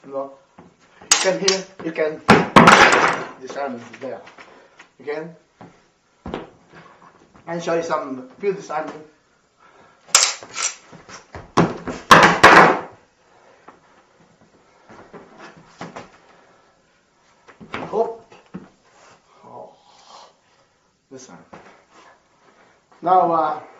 No. You can hear, you can this arm is there. Again. And show you some feel this arm. Hop. Oh. This arm. Now